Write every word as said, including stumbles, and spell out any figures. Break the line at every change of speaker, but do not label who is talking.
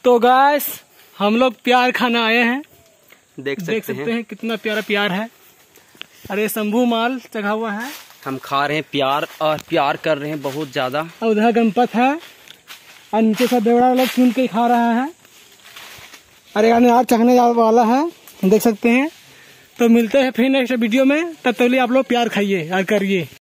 तो गाइस हम लोग प्यार खाना आए हैं।
देख सकते,
देख सकते हैं।,
हैं
हैं कितना प्यारा प्यार है। अरे शंभू माल चढ़ा हुआ है।
हम खा रहे हैं प्यार और प्यार कर रहे हैं बहुत ज्यादा।
और उधर गणपत है और नीचे सब बेवड़ा लोग सुन के खा रहा है। अरे गाने आज चखने वाला है, देख सकते हैं। तो मिलते हैं फिर नेक्स्ट वीडियो में, तब तक आप लोग प्यार खाइए और करिए।